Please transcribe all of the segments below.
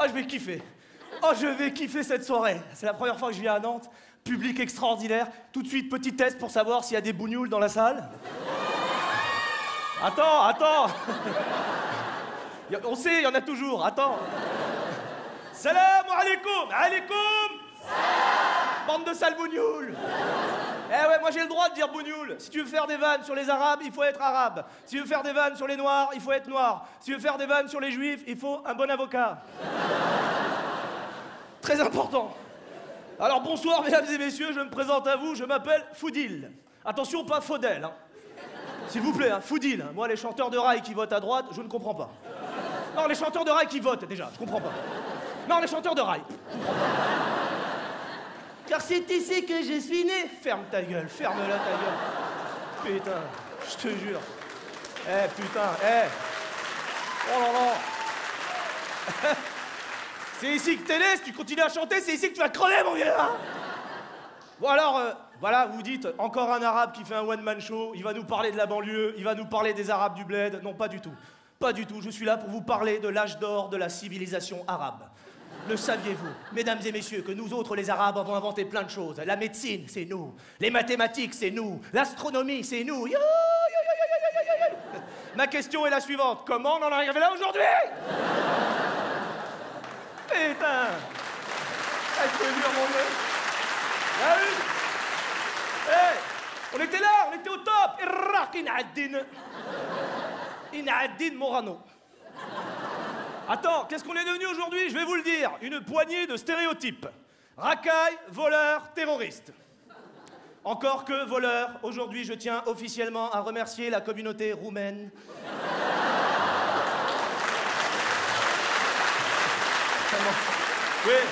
Oh, je vais kiffer. Oh, je vais kiffer cette soirée. C'est la première fois que je viens à Nantes. Public extraordinaire. Tout de suite, petit test pour savoir s'il y a des bougnoules dans la salle. Attends. On sait, il y en a toujours. Attends. Salam alaikum. Alaikum. Bande de sales bougnoules. Eh ouais, moi j'ai le droit de dire bougnoule. Si tu veux faire des vannes sur les arabes, il faut être arabe. Si tu veux faire des vannes sur les noirs, il faut être noir. Si tu veux faire des vannes sur les juifs, il faut un bon avocat. Très important. Alors bonsoir mesdames et messieurs, je me présente à vous, je m'appelle Foudil. Attention, pas Faudel, hein. S'il vous plaît, hein, Foudil. Moi les chanteurs de rail qui votent à droite, je ne comprends pas. Non, les chanteurs de rail qui votent déjà, je comprends pas. Non, les chanteurs de rail, je comprends pas. Car c'est ici que je suis né. Ferme ta gueule, ferme-la ta gueule. Putain, je te jure. Oh là là. C'est ici que t'es né, si tu continues à chanter, c'est ici que tu vas crever, mon vieux. Hein. Bon alors, voilà, vous dites, encore un arabe qui fait un one-man show, il va nous parler de la banlieue, il va nous parler des arabes du bled. Non, pas du tout. Pas du tout, je suis là pour vous parler de l'âge d'or de la civilisation arabe. Le saviez-vous, mesdames et messieurs, que nous autres, les Arabes, avons inventé plein de choses. La médecine, c'est nous. Les mathématiques, c'est nous. L'astronomie, c'est nous. Ma question est la suivante. Comment on en est arrivé là aujourd'hui? Putain. Je te jure, mon Dieu. Ah oui. Hey, on était là, on était au top. Iraq, Inaddin Morano. Attends, qu'est-ce qu'on est devenu aujourd'hui? Je vais vous le dire. Une poignée de stéréotypes. Racaille, voleur, terroriste. Encore que voleur, aujourd'hui je tiens officiellement à remercier la communauté roumaine. Oui.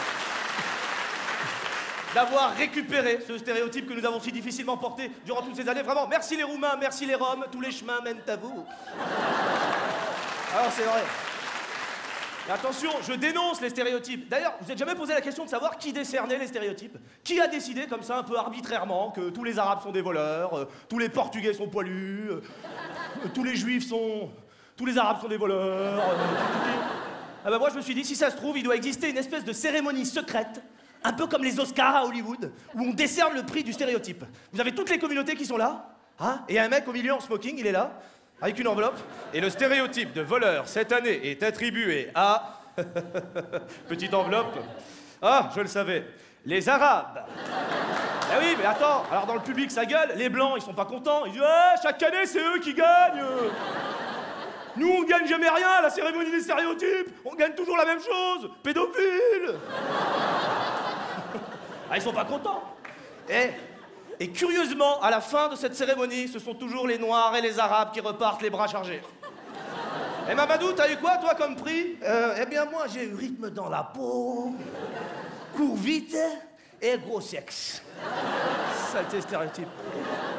D'avoir récupéré ce stéréotype que nous avons si difficilement porté durant toutes ces années. Vraiment, merci les Roumains, merci les Roms, tous les chemins mènent à vous. Alors c'est vrai. Attention, je dénonce les stéréotypes. D'ailleurs, vous n'êtes jamais posé la question de savoir qui décernait les stéréotypes? Qui a décidé comme ça, un peu arbitrairement, que tous les Arabes sont des voleurs, tous les Portugais sont poilus, tous les Juifs sont... tous les Arabes sont des voleurs... Ah ben moi je me suis dit, si ça se trouve, il doit exister une espèce de cérémonie secrète, un peu comme les Oscars à Hollywood, où on décerne le prix du stéréotype. Vous avez toutes les communautés qui sont là, hein, et un mec au milieu en smoking, il est là, avec une enveloppe. Et le stéréotype de voleur cette année est attribué à... Petite enveloppe. Ah, je le savais. Les Arabes. Ah oui, mais attends, alors dans le public ça gueule, les Blancs ils sont pas contents, ils disent ouais, chaque année c'est eux qui gagnent. Nous on gagne jamais rien à la cérémonie des stéréotypes, on gagne toujours la même chose, pédophile. Ah ils sont pas contents. Et curieusement, à la fin de cette cérémonie, ce sont toujours les Noirs et les Arabes qui repartent les bras chargés. Et Mamadou, t'as eu quoi, toi, comme prix? Eh bien, moi, j'ai eu rythme dans la peau, court vite et gros sexe. Saleté stéréotype.